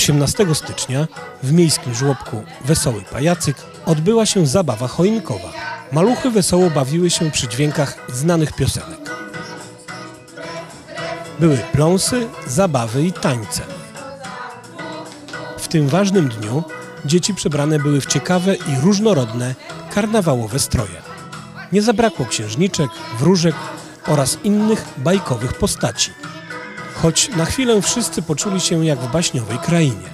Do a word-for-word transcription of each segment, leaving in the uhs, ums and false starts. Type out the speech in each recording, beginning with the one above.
osiemnastego stycznia w miejskim żłobku Wesoły Pajacyk odbyła się zabawa choinkowa. Maluchy wesoło bawiły się przy dźwiękach znanych piosenek. Były pląsy, zabawy i tańce. W tym ważnym dniu dzieci przebrane były w ciekawe i różnorodne karnawałowe stroje. Nie zabrakło księżniczek, wróżek oraz innych bajkowych postaci. Choć na chwilę wszyscy poczuli się jak w baśniowej krainie.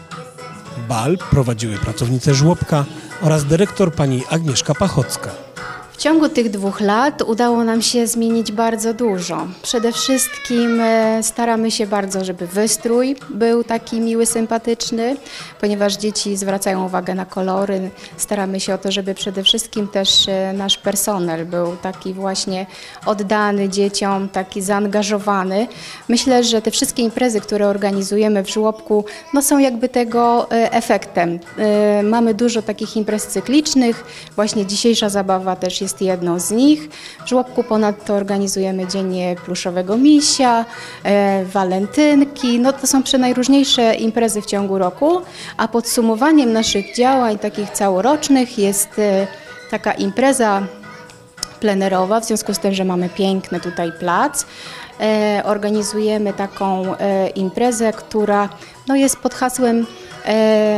Bal prowadziły pracownice żłobka oraz dyrektor pani Agnieszka Pachocka. W ciągu tych dwóch lat udało nam się zmienić bardzo dużo. Przede wszystkim staramy się bardzo, żeby wystrój był taki miły, sympatyczny, ponieważ dzieci zwracają uwagę na kolory. Staramy się o to, żeby przede wszystkim też nasz personel był taki właśnie oddany dzieciom, taki zaangażowany. Myślę, że te wszystkie imprezy, które organizujemy w żłobku, no są jakby tego efektem. Mamy dużo takich imprez cyklicznych, właśnie dzisiejsza zabawa też jest jest jedną z nich. W żłobku ponadto organizujemy Dzień Pluszowego Misia, e, walentynki. No to są przenajróżniejsze imprezy w ciągu roku, a podsumowaniem naszych działań takich całorocznych jest e, taka impreza plenerowa, w związku z tym, że mamy piękny tutaj plac. E, organizujemy taką e, imprezę, która no, jest pod hasłem e,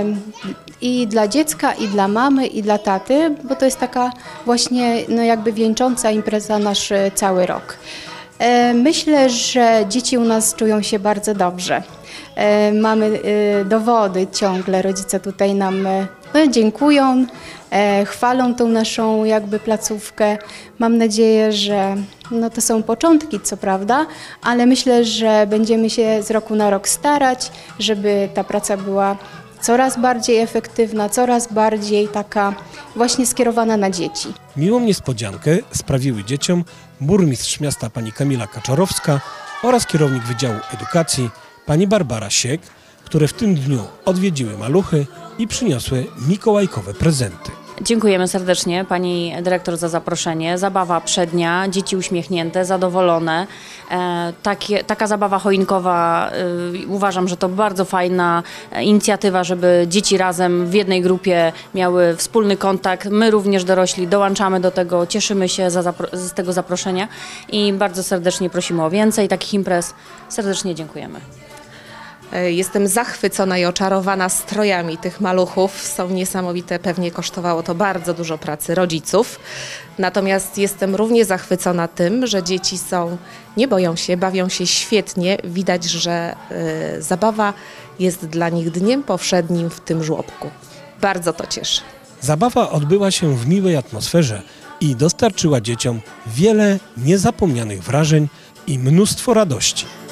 i dla dziecka, i dla mamy, i dla taty, bo to jest taka właśnie no, jakby wieńcząca impreza nasz cały rok. E, myślę, że dzieci u nas czują się bardzo dobrze. E, mamy e, dowody ciągle, rodzice tutaj nam e, no, dziękują, e, chwalą tą naszą jakby placówkę. Mam nadzieję, że no, to są początki, co prawda, ale myślę, że będziemy się z roku na rok starać, żeby ta praca była coraz bardziej efektywna, coraz bardziej taka właśnie skierowana na dzieci. Miłą niespodziankę sprawiły dzieciom burmistrz miasta pani Kamila Kaczorowska oraz kierownik Wydziału Edukacji pani Barbara Siek, które w tym dniu odwiedziły maluchy i przyniosły mikołajkowe prezenty. Dziękujemy serdecznie pani dyrektor za zaproszenie. Zabawa przednia, dzieci uśmiechnięte, zadowolone. E, takie, taka zabawa choinkowa, e, uważam, że to bardzo fajna inicjatywa, żeby dzieci razem w jednej grupie miały wspólny kontakt. My również dorośli dołączamy do tego, cieszymy się za z tego zaproszenia i bardzo serdecznie prosimy o więcej takich imprez. Serdecznie dziękujemy. Jestem zachwycona i oczarowana strojami tych maluchów. Są niesamowite, pewnie kosztowało to bardzo dużo pracy rodziców. Natomiast jestem równie zachwycona tym, że dzieci są, nie boją się, bawią się świetnie. Widać, że y, zabawa jest dla nich dniem powszednim w tym żłobku. Bardzo to cieszy. Zabawa odbyła się w miłej atmosferze i dostarczyła dzieciom wiele niezapomnianych wrażeń i mnóstwo radości.